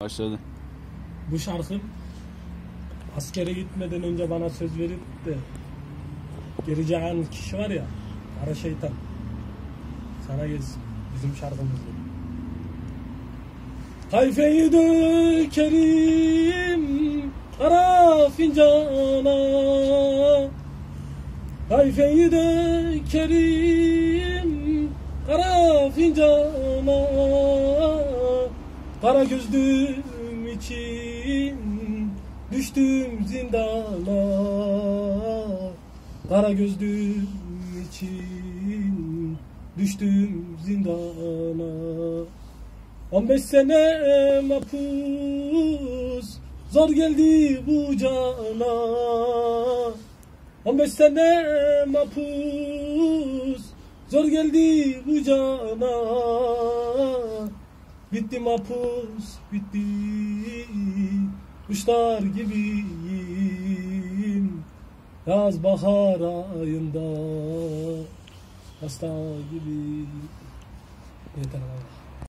Başladı. Bu şarkı askere gitmeden önce bana söz verip de geri cayan kişi var ya, Kara Şeytan. Sana gelsin bizim şarkımız. Kayfeyi dökerim kara fincana, kayfeyi dökerim kara fincana, kara gözlüm için düştüm zindana, kara gözlüm için düştüm zindana. 15 sene mahpus zor geldi bu cana, 15 sene mahpus zor geldi bu cana. Bitti mahpus bitti, kuşlar gibiyim, yaz bahar ayında hasta gibi. Yeter abi.